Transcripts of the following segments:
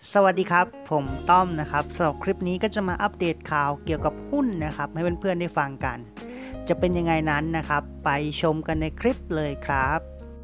สวัสดีครับผมต้อมนะครับสำหรับคลิปนี้ก็จะมาอัปเดตข่าวเกี่ยวกับหุ้นนะครับให้เพื่อนๆได้ฟังกันจะเป็นยังไงนั้นนะครับไปชมกันในคลิปเลยครับ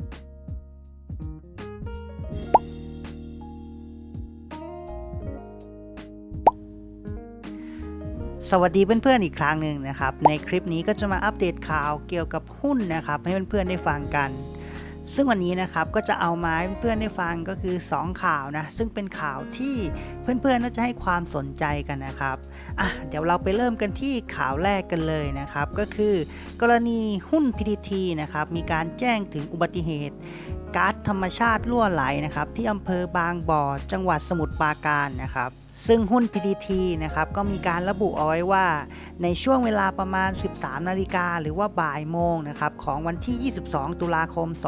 สวัสดีเพื่อนๆอีกครั้งหนึ่งนะครับในคลิปนี้ก็จะมาอัปเดตข่าวเกี่ยวกับหุ้นนะครับให้เพื่อนๆได้ฟังกันซึ่งวันนี้นะครับก็จะเอามาให้เพื่อนๆได้ฟังก็คือ2ข่าวนะซึ่งเป็นข่าวที่เพื่อนๆน่าจะให้ความสนใจกันนะครับเดี๋ยวเราไปเริ่มกันที่ข่าวแรกกันเลยนะครับก็คือกรณีหุ้น PTT นะครับมีการแจ้งถึงอุบัติเหตุก๊าซธรรมชาติรั่วไหลนะครับที่อำเภอบางบ่อจังหวัดสมุทรปราการนะครับซึ่งหุ้น PTT นะครับก็มีการระบุเอาไว้ว่าในช่วงเวลาประมาณ 13 นาฬิกาหรือว่าบ่ายโมงนะครับของวันที่ 22 ตุลาคม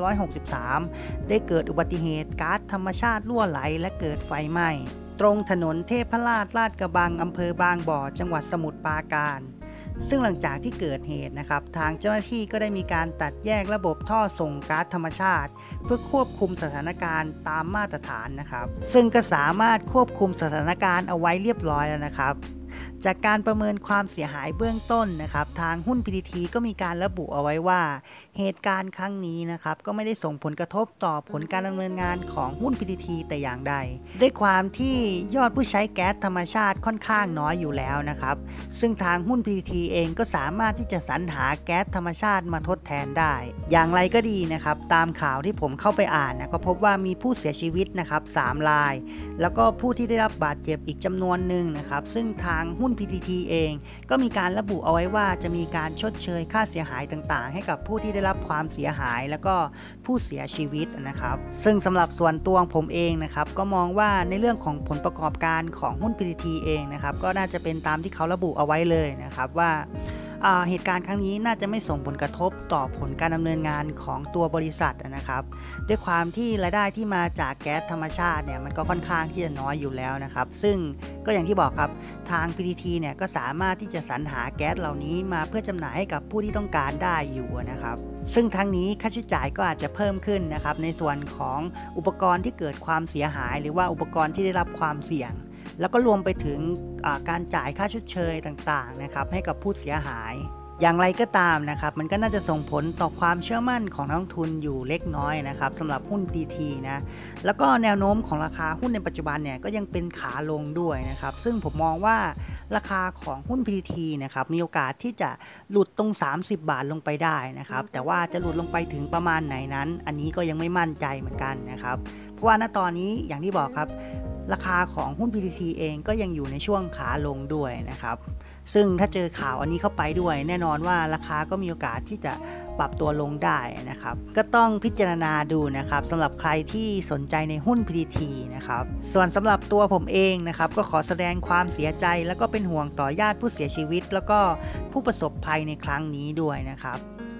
2563 ได้เกิดอุบัติเหตุก๊าซธรรมชาติรั่วไหลและเกิดไฟไหม้ตรงถนนเทพราชลาดกระบังอำเภอบางบ่อจังหวัดสมุทรปราการซึ่งหลังจากที่เกิดเหตุนะครับทางเจ้าหน้าที่ก็ได้มีการตัดแยกระบบท่อส่งก๊าซธรรมชาติเพื่อควบคุมสถานการณ์ตามมาตรฐานนะครับซึ่งก็สามารถควบคุมสถานการณ์เอาไว้เรียบร้อยแล้วนะครับจากการประเมินความเสียหายเบื้องต้นนะครับทางหุ้น PTT ก็มีการระบุเอาไว้ว่าเหตุการณ์ครั้งนี้นะครับก็ไม่ได้ส่งผลกระทบต่อผลการดำเนินงานของหุ้น PTT แต่อย่างใดด้วยความที่ยอดผู้ใช้แก๊สธรรมชาติค่อนข้างน้อยอยู่แล้วนะครับซึ่งทางหุ้น PTT เองก็สามารถที่จะสรรหาแก๊สธรรมชาติมาทดแทนได้อย่างไรก็ดีนะครับตามข่าวที่ผมเข้าไปอ่านนะก็พบว่ามีผู้เสียชีวิตนะครับ3 รายแล้วก็ผู้ที่ได้รับบาดเจ็บอีกจำนวนหนึ่งนะครับซึ่งทางหุ้น PTT เองก็มีการระบุเอาไว้ว่าจะมีการชดเชยค่าเสียหายต่างๆให้กับผู้ที่ได้รับความเสียหายแล้วก็ผู้เสียชีวิตนะครับซึ่งสำหรับส่วนตัวผมเองนะครับก็มองว่าในเรื่องของผลประกอบการของหุ้น PTT เองนะครับก็น่าจะเป็นตามที่เขาระบุเอาไว้เลยนะครับว่าเหตุการณ์ครั้งนี้น่าจะไม่ส่งผลกระทบต่อผลการดำเนินงานของตัวบริษัทนะครับด้วยความที่รายได้ที่มาจากแก๊สธรรมชาติเนี่ยมันก็ค่อนข้างที่จะน้อยอยู่แล้วนะครับซึ่งก็อย่างที่บอกครับทาง PTT เนี่ยก็สามารถที่จะสรรหาแก๊สเหล่านี้มาเพื่อจำหน่ายให้กับผู้ที่ต้องการได้อยู่นะครับซึ่งทั้งนี้ค่าใช้จ่ายก็อาจจะเพิ่มขึ้นนะครับในส่วนของอุปกรณ์ที่เกิดความเสียหายหรือว่าอุปกรณ์ที่ได้รับความเสี่ยงแล้วก็รวมไปถึงการจ่ายค่าชดเชยต่างๆนะครับให้กับผู้เสียหายอย่างไรก็ตามนะครับมันก็น่าจะส่งผลต่อความเชื่อมั่นของนักลงทุนอยู่เล็กน้อยนะครับสำหรับหุ้น PTT นะแล้วก็แนวโน้มของราคาหุ้นในปัจจุบันเนี่ยก็ยังเป็นขาลงด้วยนะครับซึ่งผมมองว่าราคาของหุ้น PTT นะครับมีโอกาสที่จะหลุดตรง30 บาทลงไปได้นะครับแต่ว่าจะหลุดลงไปถึงประมาณไหนนั้นอันนี้ก็ยังไม่มั่นใจเหมือนกันนะครับเพราะว่าณตอนนี้อย่างที่บอกครับราคาของหุ้น PTT เองก็ยังอยู่ในช่วงขาลงด้วยนะครับซึ่งถ้าเจอข่าวอันนี้เข้าไปด้วยแน่นอนว่าราคาก็มีโอกาสที่จะปรับตัวลงได้นะครับก็ต้องพิจารณาดูนะครับสำหรับใครที่สนใจในหุ้น PTT นะครับส่วนสำหรับตัวผมเองนะครับก็ขอแสดงความเสียใจแล้วก็เป็นห่วงต่อญาติผู้เสียชีวิตแล้วก็ผู้ประสบภัยในครั้งนี้ด้วยนะครับ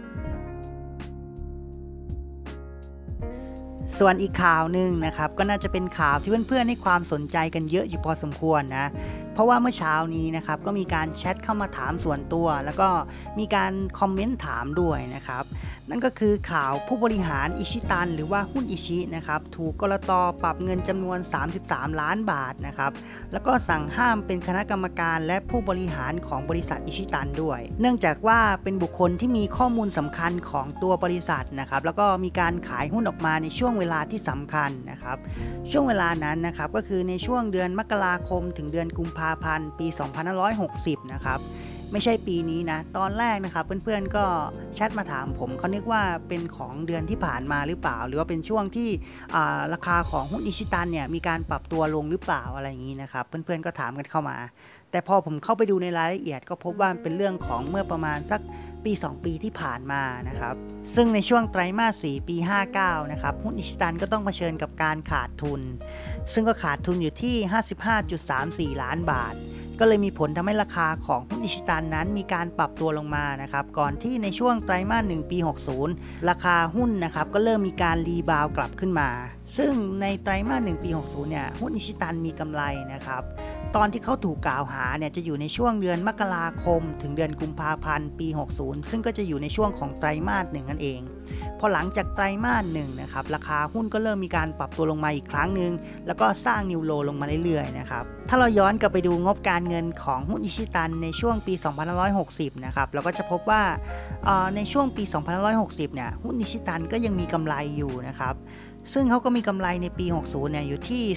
ส่วนอีกข่าวหนึ่งนะครับก็น่าจะเป็นข่าวที่เพื่อนๆให้ความสนใจกันเยอะอยู่พอสมควรนะเพราะว่าเมื่อเช้านี้นะครับก็มีการแชทเข้ามาถามส่วนตัวแล้วก็มีการคอมเมนต์ถามด้วยนะครับนั่นก็คือข่าวผู้บริหารอิชิตันหรือว่าหุ้นอิชินะครับถูกกลต.ปรับเงินจำนวน33 ล้านบาทนะครับแล้วก็สั่งห้ามเป็นคณะกรรมการและผู้บริหารของบริษัทอิชิตันด้วยเนื่องจากว่าเป็นบุคคลที่มีข้อมูลสำคัญของตัวบริษัทนะครับแล้วก็มีการขายหุ้นออกมาในช่วงเวลาที่สำคัญนะครับช่วงเวลานั้นนะครับก็คือในช่วงเดือนมกราคมถึงเดือนกุมภาพันธ์ปี 2560 นะครับไม่ใช่ปีนี้นะตอนแรกนะครับเพื่อนๆก็แชทมาถามผมเขานึกว่าเป็นของเดือนที่ผ่านมาหรือเปล่าหรือว่าเป็นช่วงที่ราคาของหุ้นอิชิตันเนี่ยมีการปรับตัวลงหรือเปล่าอะไรอย่างนี้นะครับเพื่อนๆก็ถามกันเข้ามาแต่พอผมเข้าไปดูในรายละเอียดก็พบว่าเป็นเรื่องของเมื่อประมาณสักปี 2 ปีที่ผ่านมานะครับซึ่งในช่วงไตรมาส 4 ปี 59 นะครับหุ้นอิชิตันก็ต้องเผชิญกับการขาดทุนซึ่งก็ขาดทุนอยู่ที่ 55.34 ล้านบาทก็เลยมีผลทำให้ราคาของหุ้นอิชิตันนั้นมีการปรับตัวลงมานะครับก่อนที่ในช่วงไตรมาส 1 ปี 60 ราคาหุ้นนะครับก็เริ่มมีการรีบาวกลับขึ้นมาซึ่งในไตรมาส1ปี60เนี่ยหุ้นอิชิตันมีกำไรนะครับตอนที่เขาถูกกล่าวหาเนี่ยจะอยู่ในช่วงเดือนมกราคมถึงเดือนกุมภาพันธ์ปี60ซึ่งก็จะอยู่ในช่วงของไตรมาส1นั่นเองพอหลังจากไตรมาส1นะครับราคาหุ้นก็เริ่มมีการปรับตัวลงมาอีกครั้งหนึ่งแล้วก็สร้างนิวโลลงมาเรื่อยๆนะครับถ้าเราย้อนกลับไปดูงบการเงินของหุ้นอิชิตันในช่วงปี2560นะครับเราก็จะพบว่าในช่วงปี2560เนี่ยหุ้นอิชิตันก็ยังมีกำไรอยู่นะครับซึ่งเขาก็มีกำไรในปี 60เนี่ยอยู่ที่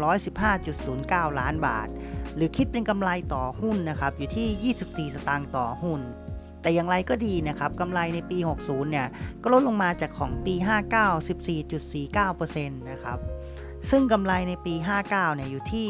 315.09 ล้านบาทหรือคิดเป็นกำไรต่อหุ้นนะครับอยู่ที่24สตางค์ต่อหุ้นแต่อย่างไรก็ดีนะครับกำไรในปี 60เนี่ยก็ลดลงมาจากของปี 59 14.49% นะครับซึ่งกำไรในปี 59เนี่ยอยู่ที่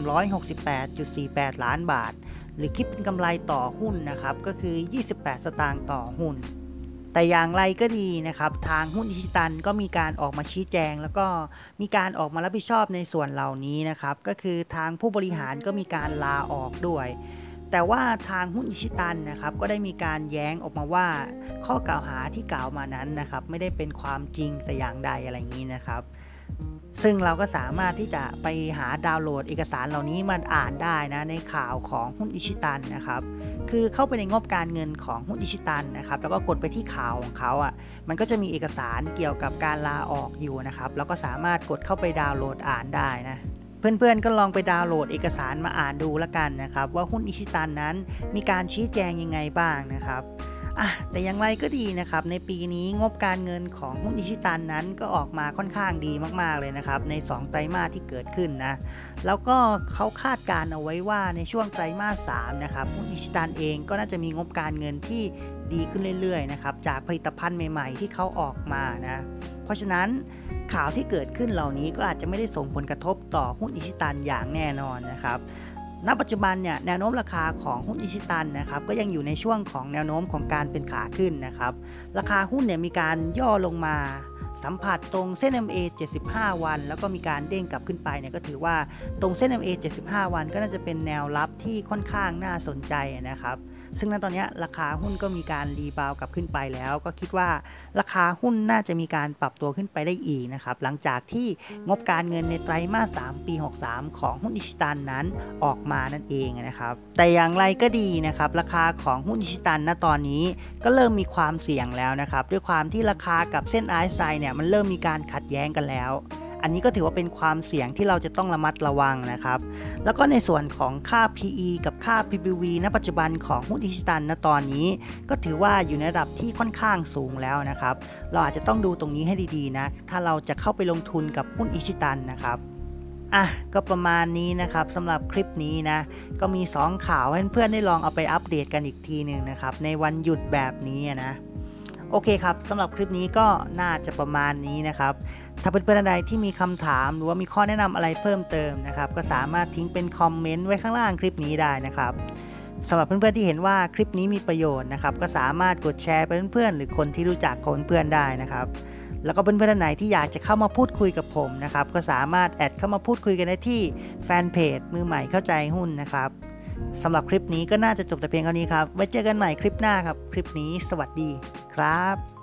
368.48 ล้านบาทหรือคิดเป็นกำไรต่อหุ้นนะครับก็คือ28สตางค์ต่อหุ้นแต่อย่างไรก็ดีนะครับทางหุ้นอิชิตันก็มีการออกมาชี้แจงแล้วก็มีการออกมารับผิดชอบในส่วนเหล่านี้นะครับก็คือทางผู้บริหารก็มีการลาออกด้วยแต่ว่าทางหุ้นอิชิตันนะครับก็ได้มีการแย้งออกมาว่าข้อกล่าวหาที่กล่าวมานั้นนะครับไม่ได้เป็นความจริงแต่อย่างใดอะไรอย่างนี้นะครับซึ่งเราก็สามารถที่จะไปหาดาวน์โหลดเอกสารเหล่านี้มาอ่านได้นะในข่าวของหุ้นอิชิตันนะครับคือเข้าไปในงบการเงินของหุ้นอิชิตันนะครับแล้วก็กดไปที่ข่าวของเขามันก็จะมีเอกสารเกี่ยวกับการลาออกอยู่นะครับแล้วก็สามารถกดเข้าไปดาวน์โหลดอ่านได้นะเพื่อนๆก็ลองไปดาวน์โหลดเอกสารมาอ่านดูละกันนะครับว่าหุ้นอิชิตันนั้นมีการชี้แจงยังไงบ้างนะครับแต่อย่างไรก็ดีนะครับในปีนี้งบการเงินของหุ้นอิชิตันนั้นก็ออกมาค่อนข้างดีมากๆเลยนะครับใน2ไตรมาสที่เกิดขึ้นนะแล้วก็เขาคาดการเอาไว้ว่าในช่วงไตรมาส3นะครับหุ้นอิชิตันเองก็น่าจะมีงบการเงินที่ดีขึ้นเรื่อยๆนะครับจากผลิตภัณฑ์ใหม่ๆที่เขาออกมานะเพราะฉะนั้นข่าวที่เกิดขึ้นเหล่านี้ก็อาจจะไม่ได้ส่งผลกระทบต่อหุ้นอิชิตันอย่างแน่นอนนะครับณ ปัจจุบันเนี่ยแนวโน้มราคาของหุ้นอิชิตันนะครับก็ยังอยู่ในช่วงของแนวโน้มของการเป็นขาขึ้นนะครับราคาหุ้นเนี่ยมีการย่อลงมาสัมผัสตรงเส้น MA 75 วันแล้วก็มีการเด้งกลับขึ้นไปเนี่ยก็ถือว่าตรงเส้น MA 75 วันก็น่าจะเป็นแนวรับที่ค่อนข้างน่าสนใจนะครับซึ่งณตอนนี้ราคาหุ้นก็มีการรีบาวกลับขึ้นไปแล้วก็คิดว่าราคาหุ้นน่าจะมีการปรับตัวขึ้นไปได้อีกนะครับหลังจากที่งบการเงินในไตรมาส3ปี63ของหุ้นอิชิตันนั้นออกมานั่นเองนะครับแต่อย่างไรก็ดีนะครับราคาของหุ้นอิชิตันณตอนนี้ก็เริ่มมีความเสี่ยงแล้วนะครับด้วยความที่ราคากับเส้น RSI เนี่ยมันเริ่มมีการขัดแย้งกันแล้วอันนี้ก็ถือว่าเป็นความเสี่ยงที่เราจะต้องระมัดระวังนะครับแล้วก็ในส่วนของค่า PE กับค่า PBV ณปัจจุบันของหุ้นอิชิตันณตอนนี้ก็ถือว่าอยู่ในระดับที่ค่อนข้างสูงแล้วนะครับเราอาจจะต้องดูตรงนี้ให้ดีๆนะถ้าเราจะเข้าไปลงทุนกับหุ้นอิชิตันนะครับก็ประมาณนี้นะครับสำหรับคลิปนี้นะก็มี2ข่าวให้เพื่อนๆได้ลองเอาไปอัปเดตกันอีกทีหนึ่งนะครับในวันหยุดแบบนี้นะโอเคครับสำหรับคลิปนี้ก็น่าจะประมาณนี้นะครับถ้าเพื่อนๆใดที่มีคำถามหรือว่ามีข้อแนะนำอะไรเพิ่มเติมนะครับก็สามารถทิ้งเป็นคอมเมนต์ไว้ข้างล่างคลิปนี้ได้นะครับสำหรับเพื่อนๆที่เห็นว่าคลิปนี้มีประโยชน์นะครับก็สามารถกดแชร์ไปเพื่อนๆหรือคนที่รู้จักคนเพื่อนได้นะครับแล้วก็เพื่อนๆไหนที่อยากจะเข้ามาพูดคุยกับผมนะครับก็สามารถแอดเข้ามาพูดคุยกันได้ที่แฟนเพจมือใหม่เข้าใจหุ้นนะครับสำหรับคลิปนี้ก็น่าจะจบแต่เพียงเท่านี้ครับไว้เจอกันใหม่คลิปหน้าครับคลิปนี้สวัสดีครับ